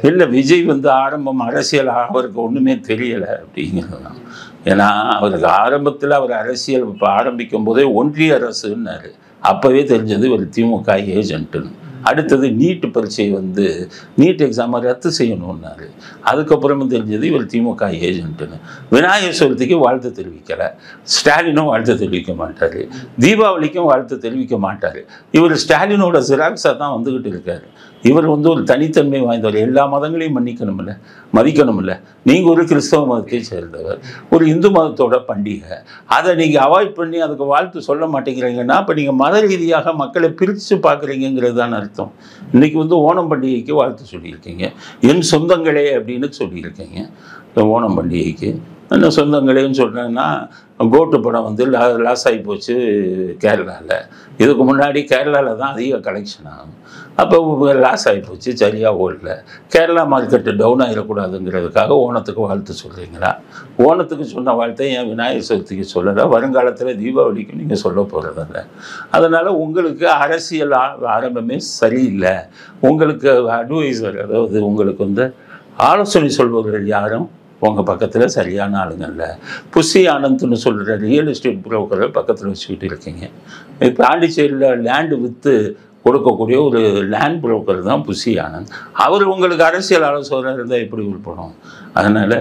இல்லை, விஜய் வந்து ஆரம்பம் அரசியல் அவருக்கு ஒன்றுமே தெரியலை அப்படிங்கிறது தான். ஏன்னா அவருக்கு ஆரம்பத்தில் அவர் அரசியல் இப்போ ஆரம்பிக்கும் போதே ஒன்றிய அரசுன்னாரு. அப்போவே தெரிஞ்சது ஒரு திமுக ஏஜென்ட்டுன்னு. அடுத்தது நீட் பரீட்சை வந்து நீட் எக்ஸாமை ரத்து செய்யணுன்னாரு. அதுக்கப்புறமும் தெரிஞ்சது இவர் திமுக ஏஜென்ட்டுன்னு. விநாயகர் சதுர்த்திக்கு வாழ்த்து தெரிவிக்கலை, ஸ்டாலினும் வாழ்த்து தெரிவிக்க மாட்டார், தீபாவளிக்கும் வாழ்த்து தெரிவிக்க மாட்டார். இவர் ஸ்டாலினோட ஜெராக்ஸாக தான் வந்துக்கிட்டு இருக்காரு. இவர் வந்து ஒரு தனித்தன்மை வாய்ந்தவர், எல்லா மதங்களையும் மன்னிக்கணும்ல, மதிக்கணும்ல. நீங்கள் ஒரு கிறிஸ்தவ மதத்தை சேர்ந்தவர், ஒரு இந்து மதத்தோட பண்டிகை, அதை நீங்கள் அவாய்ட் பண்ணி அதுக்கு வாழ்த்து சொல்ல மாட்டேங்கிறீங்கன்னா அப்போ நீங்கள் மத ரீதியாக மக்களை பிரித்து பார்க்குறீங்கிறது தான் அர்த்தம். இன்றைக்கி வந்து ஓணம் பண்டிகைக்கு வாழ்த்து சொல்லியிருக்கீங்க, என் சொந்தங்களே அப்படின்னு சொல்லியிருக்கீங்க. ஓணம் பண்டிகைக்கு என்ன சொந்தங்களேன்னு சொல்கிறேன்னா, கோட்டு படம் வந்து லாஸ் ஆகி போச்சு கேரளாவில். இதுக்கு முன்னாடி கேரளாவில் தான் அதிக கலெக்ஷன் ஆகும். அப்போ லாஸ் ஆகி போச்சு, சரியாக ஓடல. கேரளா மார்க்கெட்டு டவுன் ஆகிடக்கூடாதுங்கிறதுக்காக ஓணத்துக்கு வாழ்த்து சொல்கிறீங்களா? ஓணத்துக்கு சொன்ன வாழ்த்தை ஏன் விநாயகர் சதுர்த்திக்கு சொல்லலை? வருங்காலத்தில் தீபாவளிக்கு நீங்கள் சொல்ல போகிறதில்ல. அதனால் உங்களுக்கு அரசியல் ஆரம்பமே சரியில்லை. உங்களுக்கு அட்வைசர், அதாவது உங்களுக்கு வந்து ஆலோசனை சொல்பவர்கள் யாரும் உங்கள் பக்கத்தில் சரியான ஆளுங்கள்ல. புஷி ஆனந்த்னு சொல்கிற ரியல் எஸ்டேட் புரோக்கரை பக்கத்தில் வச்சுக்கிட்டு இருக்கீங்க. பாண்டிச்சேரியில் லேண்டு விற்று கொடுக்கக்கூடிய ஒரு லேண்ட் புரோக்கர் தான் புஷி ஆனந்த். அவர் உங்களுக்கு அரசியல் ஆலோசகராக இருந்தால் எப்படி உள்படும்? அதனால்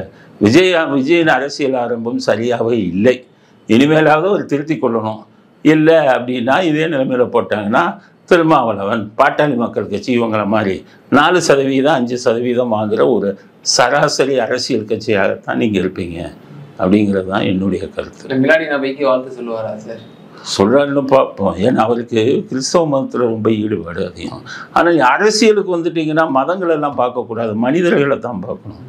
விஜயின் அரசியல் ஆரம்பம் சரியாகவே இல்லை. இனிமேலாவது அவர் திருத்தி கொள்ளணும். இல்லை அப்படின்னா இதே நிலைமையில் போட்டாங்கன்னா திருமாவளவன், பாட்டாளி மக்கள் கட்சி இவங்களை மாதிரி 4% 5% வாங்குகிற ஒரு சராசரி அரசியல் கட்சியாகத்தான் நீங்கள் இருப்பீங்க அப்படிங்கிறது தான் என்னுடைய கருத்து. மிலாடி நபிக்கு வாழ்த்து சொல்லுவாரா சார்? சொல்கிறாருன்னு பார்ப்போம். ஏன்னா அவருக்கு கிறிஸ்தவ மதத்தில் ரொம்ப ஈடுபாடு அதிகம். ஆனால் அரசியலுக்கு வந்துட்டிங்கன்னா மதங்களெல்லாம் பார்க்கக்கூடாது, மனிதர்களை தான் பார்க்கணும்.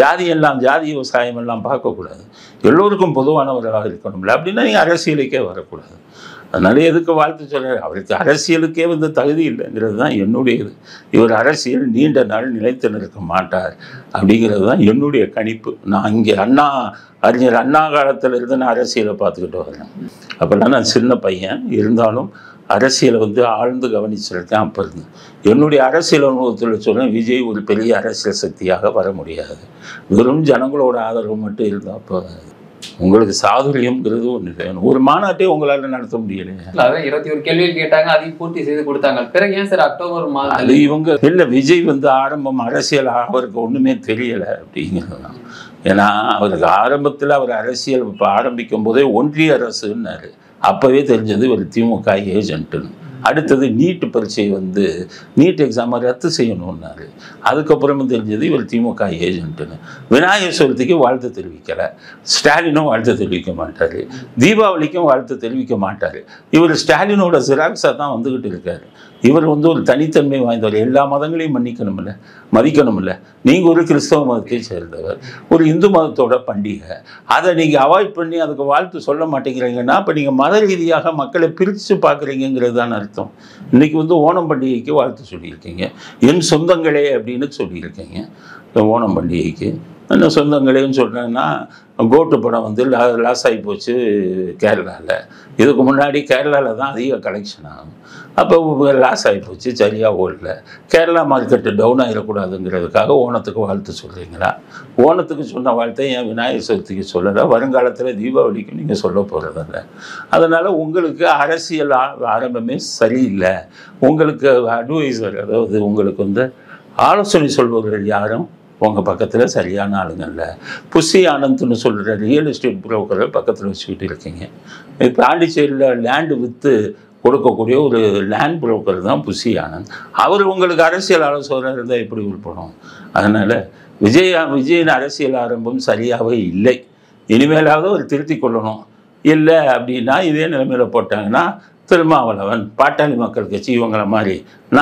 ஜாதி விவசாயம் எல்லாம் பார்க்கக்கூடாது, எல்லோருக்கும் பொதுவானவர்களாக இருக்கணும்ல. அப்படின்னா நீங்கள் அரசியலுக்கே வரக்கூடாது. அதனால எதுக்கு வாழ்த்து சொல்கிறார்? அவருக்கு அரசியலுக்கே வந்து தகுதி இல்லைங்கிறது தான் என்னுடைய இது. இவர் அரசியல் நீண்ட நாள் நிலைத்து நிற்க மாட்டார் அப்படிங்கிறது தான் என்னுடைய கணிப்பு. நான் இங்கே அறிஞர் அண்ணா காலத்தில் இருந்து நான் அரசியலை பார்த்துக்கிட்டு வரேன். அப்போல்லாம் நான் சின்ன பையன் இருந்தாலும் அரசியலை வந்து ஆழ்ந்து கவனிச்சிருக்கேன். அப்போ இருந்து என்னுடைய அரசியல் அனுபவத்தில் சொல்கிறேன், விஜய் ஒரு பெரிய அரசியல் சக்தியாக வர முடியாது. வெறும் ஜனங்களோட ஆதரவு மட்டும் இருந்தால் அப்போ உங்களுக்கு சாதுரியம்ங்கிறது ஒன்று வேணும். ஒரு மாநாட்டே உங்களால் நடத்த முடியலையே. 21 கேள்விகள் கேட்டாங்க, அதையும் பூர்த்தி செய்து கொடுத்தாங்க. பிறகு ஏன் சார் அக்டோபர் மாதம் அது இவங்க இல்லை, விஜய் வந்து ஆரம்பம் அரசியல் அவருக்கு ஒன்றுமே தெரியலை அப்படிங்கிறது தான். ஏன்னா அவருக்கு ஆரம்பத்தில் அவர் அரசியல் இப்போ ஆரம்பிக்கும் போதே ஒன்றிய அரசுன்னாரு. அப்போவே தெரிஞ்சது ஒரு திமுக ஏஜென்ட்டுன்னு. அடுத்தது நீட் பரீட்சை வந்து நீட் எக்ஸாமை ரத்து செய்யணுன்னாரு. அதுக்கப்புறமும் தெரிஞ்சது இவர் திமுக ஏஜென்ட்டுன்னு. விநாயகர் சதுர்த்திக்கு வாழ்த்து தெரிவிக்கலை, ஸ்டாலினும் வாழ்த்து தெரிவிக்க மாட்டார், தீபாவளிக்கும் வாழ்த்து தெரிவிக்க மாட்டார். இவர் ஸ்டாலினோட ஜெராக்ஸாக தான் வந்துக்கிட்டு இருக்காரு. இவர் வந்து ஒரு தனித்தன்மை வாய்ந்தவர், எல்லா மதங்களையும் மன்னிக்கணும்ல, மதிக்கணும்ல. நீங்கள் ஒரு கிறிஸ்தவ மதத்தை சேர்ந்தவர், ஒரு இந்து மதத்தோட பண்டிகை, அதை நீங்கள் அவாய்ட் பண்ணி அதுக்கு வாழ்த்து சொல்ல மாட்டேங்கிறீங்கன்னா அப்போ நீங்கள் மத ரீதியாக மக்களை பிரித்து பார்க்குறீங்கிறது தான் அர்த்தம். இன்றைக்கி வந்து ஓணம் பண்டிகைக்கு வாழ்த்து சொல்லியிருக்கீங்க, என் சொந்தங்களே அப்படின்னு சொல்லியிருக்கீங்க. ஓணம் பண்டிகைக்கு என்ன சொந்தங்களேன்னு சொல்கிறேன்னா, கோட்டு படம் வந்து லாஸ் ஆகி போச்சு கேரளாவில். இதுக்கு முன்னாடி கேரளாவில் தான் அதிக கலெக்ஷன் ஆகும். அப்போ லாஸ் ஆகி போச்சு, சரியாக ஓடல. கேரளா மார்க்கெட்டு டவுன் ஆகிடக்கூடாதுங்கிறதுக்காக ஓணத்துக்கு வாழ்த்து சொல்கிறீங்களா? ஓணத்துக்கு சொன்ன வாழ்த்தை ஏன் விநாயகர் சதுர்த்திக்கு சொல்லலை? வருங்காலத்தில் தீபாவளிக்கு நீங்கள் சொல்ல போகிறதில்ல. அதனால் உங்களுக்கு அரசியல் ஆரம்பமே சரியில்லை. உங்களுக்கு அட்வைசர், அதாவது உங்களுக்கு வந்து ஆலோசனை சொல்பவர்கள் யாரும் உங்கள் பக்கத்தில் சரியான ஆளுங்கள்ல. புஷி ஆனந்த்னு சொல்கிற ரியல் எஸ்டேட் புரோக்கரை பக்கத்தில் வச்சுக்கிட்டு இருக்கீங்க. பாண்டிச்சேரியில் லேண்டு விற்று கொடுக்கக்கூடிய ஒரு லேண்ட் புரோக்கர் தான் புஷி ஆனந்த். அவர் உங்களுக்கு அரசியல் ஆலோசகராக இருந்தால் எப்படி உள்படும்? அதனால் விஜயின் அரசியல் ஆரம்பம் சரியாகவே இல்லை. இனிமேலாவது அவர் திருத்தி கொள்ளணும். இல்லை அப்படின்னா இதே நிலைமையில் போட்டாங்கன்னா திருமாவளவன், பாட்டாளி மக்கள் கட்சி இவங்களை மாதிரி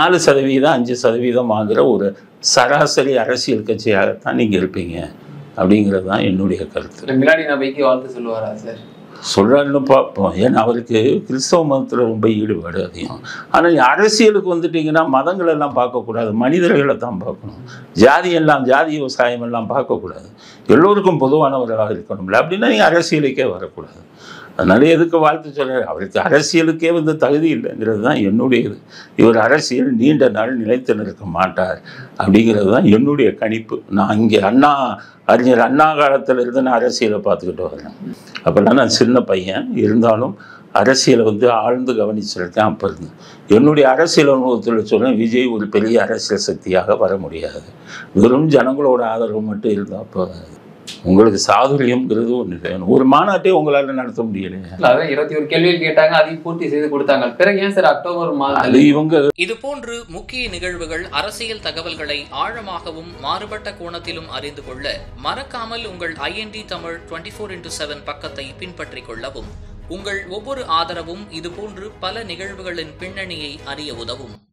4% 5% வாங்குகிற ஒரு சராசரி அரசியல் கட்சியாகத்தான் நீங்கள் இருப்பீங்க அப்படிங்கிறது தான் என்னுடைய கருத்து. மிலாடி நபிக்கு வாழ்த்து சொல்லுவாரா சார்? சொல்கிறாருன்னு பார்ப்போம். ஏன்னா அவருக்கு கிறிஸ்தவ மதத்தில் ரொம்ப ஈடுபாடு அதிகம். ஆனால் அரசியலுக்கு வந்துட்டிங்கன்னா மதங்களெல்லாம் பார்க்கக்கூடாது, மனிதர்களை தான் பார்க்கணும். ஜாதி விவசாயம் எல்லாம் பார்க்கக்கூடாது, எல்லோருக்கும் பொதுவானவர்களாக இருக்கணும்ல. அப்படின்னா நீங்கள் அரசியலுக்கே வரக்கூடாது. அதனால எதுக்கு வாழ்த்து சொல்கிறார்? அவருக்கு அரசியலுக்கே தகுதி இல்லைங்கிறது தான் என்னுடைய இது. இவர் அரசியல் நீண்ட நாள் நிலைத்து நிற்க மாட்டார் அப்படிங்கிறது தான் என்னுடைய கணிப்பு. நான் இங்கே அறிஞர் அண்ணா காலத்தில் இருந்து நான் அரசியலை பார்த்துக்கிட்டு வரேன். அப்போல்லாம் நான் சின்ன பையன் இருந்தாலும் அரசியலை ஆழ்ந்து கவனிச்சிருக்கேன். அப்போ இருந்து என்னுடைய அரசியல் அனுபவத்தில் சொல்கிறேன், விஜய் ஒரு பெரிய அரசியல் சக்தியாக வர முடியாது. வெறும் ஜனங்களோட ஆதரவு மட்டும் இருந்தால் அப்போ உங்களுக்கு சாதுரியம்ங்கிறது ஒன்று வேணும். ஒரு மாநாட்டே உங்களால் நடத்த முடியலையே. அதான் 21 கேள்விகள் கேட்டாங்க, அதையும் பூர்த்தி செய்து கொடுத்தாங்க. பிறகு ஏன் சார் அக்டோபர் மாதம் இவங்க இது போன்று முக்கிய நிகழ்வுகள், அரசியல் தகவல்களை ஆழமாகவும் மாறுபட்ட கோணத்திலும் அறிந்து கொள்ள மறக்காமல் உங்கள் IND தமிழ் 24/7 பக்கத்தை பின்பற்றிக் கொள்ளவும். உங்கள் ஒவ்வொரு ஆதரவும் இதுபோன்று பல நிகழ்வுகளின் பின்னணியை அறிய உதவும்.